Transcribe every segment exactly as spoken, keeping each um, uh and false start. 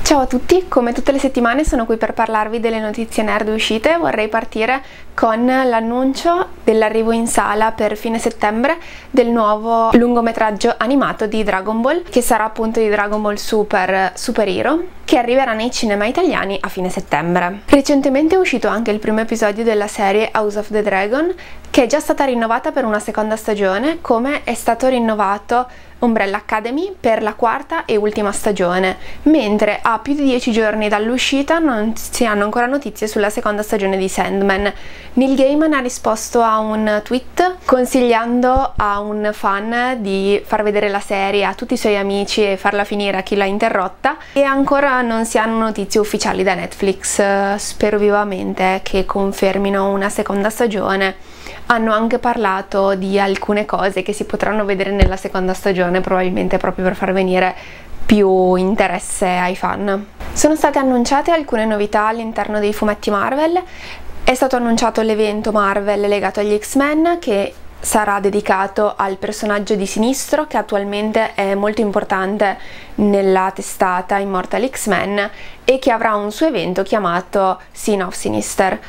Ciao a tutti, come tutte le settimane sono qui per parlarvi delle notizie nerd uscite. Vorrei partire con l'annuncio dell'arrivo in sala per fine settembre del nuovo lungometraggio animato di Dragon Ball, che sarà appunto di Dragon Ball Super Super Hero, che arriverà nei cinema italiani a fine settembre. Recentemente è uscito anche il primo episodio della serie House of the Dragon, che è già stata rinnovata per una seconda stagione, come è stato rinnovato Umbrella Academy per la quarta e ultima stagione, mentre a più di dieci giorni dall'uscita non si hanno ancora notizie sulla seconda stagione di Sandman. Neil Gaiman ha risposto a un tweet consigliando a un fan di far vedere la serie a tutti i suoi amici e farla finire a chi l'ha interrotta, e ancora non si hanno notizie ufficiali da Netflix. Spero vivamente che confermino una seconda stagione. Hanno anche parlato di alcune cose che si potranno vedere nella seconda stagione, probabilmente proprio per far venire più interesse ai fan. Sono state annunciate alcune novità all'interno dei fumetti Marvel. È stato annunciato l'evento Marvel legato agli X-Men, che sarà dedicato al personaggio di Sinistro, che attualmente è molto importante nella testata Immortal X-Men e che avrà un suo evento chiamato Sin of Sinister.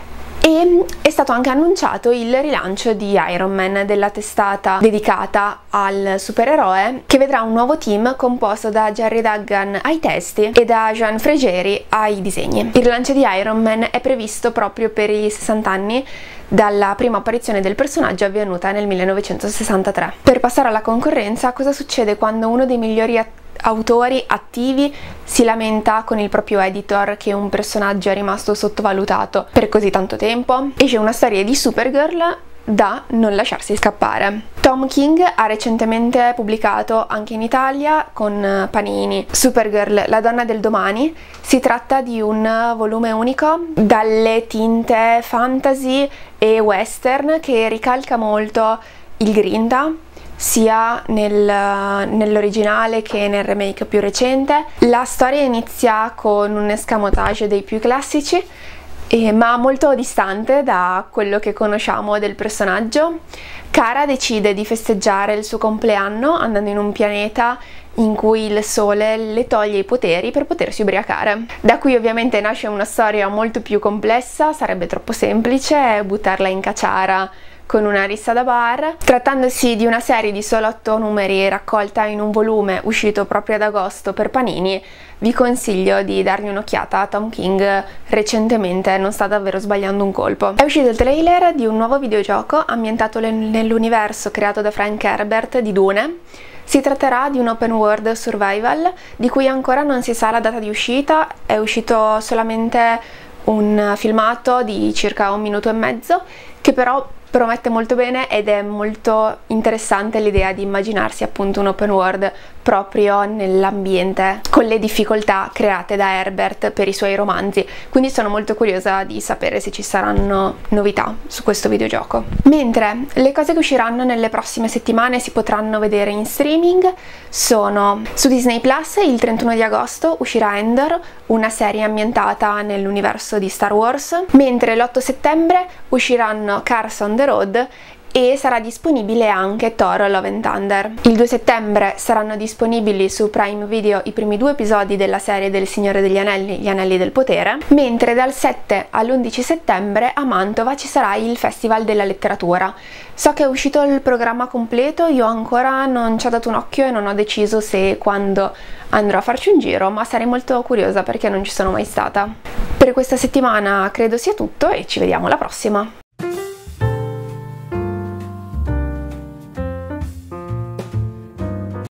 E è stato anche annunciato il rilancio di Iron Man, della testata dedicata al supereroe, che vedrà un nuovo team composto da Gerry Duggan ai testi e da Joan Frigeri ai disegni. Il rilancio di Iron Man è previsto proprio per i sessanta anni dalla prima apparizione del personaggio, avvenuta nel millenovecentosessantatré. Per passare alla concorrenza, cosa succede quando uno dei migliori attori autori attivi si lamenta con il proprio editor che un personaggio è rimasto sottovalutato per così tanto tempo? Esce una storia di Supergirl da non lasciarsi scappare. Tom King ha recentemente pubblicato anche in Italia con Panini Supergirl, la donna del domani. Si tratta di un volume unico dalle tinte fantasy e western, che ricalca molto il Grinda, sia nel, nell'originale che nel remake più recente. La storia inizia con un escamotage dei più classici, eh, ma molto distante da quello che conosciamo del personaggio. Kara decide di festeggiare il suo compleanno andando in un pianeta in cui il sole le toglie i poteri per potersi ubriacare. Da qui ovviamente nasce una storia molto più complessa. Sarebbe troppo semplice buttarla in caciara con una rissa da bar. Trattandosi di una serie di solo otto numeri raccolta in un volume uscito proprio ad agosto per Panini, vi consiglio di dargli un'occhiata. Tom King recentemente non sta davvero sbagliando un colpo. È uscito il trailer di un nuovo videogioco ambientato nell'universo creato da Frank Herbert di Dune. Si tratterà di un open world survival di cui ancora non si sa la data di uscita. È uscito solamente un filmato di circa un minuto e mezzo, che però promette molto bene, ed è molto interessante l'idea di immaginarsi appunto un open world proprio nell'ambiente, con le difficoltà create da Herbert per i suoi romanzi. Quindi sono molto curiosa di sapere se ci saranno novità su questo videogioco. Mentre le cose che usciranno nelle prossime settimane si potranno vedere in streaming sono: su Disney Plus il trentuno di agosto uscirà Andor, una serie ambientata nell'universo di Star Wars, mentre l'otto settembre usciranno Cars on the Road e sarà disponibile anche Thor Love and Thunder. Il due settembre saranno disponibili su Prime Video i primi due episodi della serie del Signore degli Anelli, Gli Anelli del Potere, mentre dal sette all'undici settembre a Mantova ci sarà il Festival della Letteratura. So che è uscito il programma completo, io ancora non ci ho dato un occhio e non ho deciso se e quando andrò a farci un giro, ma sarei molto curiosa perché non ci sono mai stata. Per questa settimana credo sia tutto e ci vediamo alla prossima!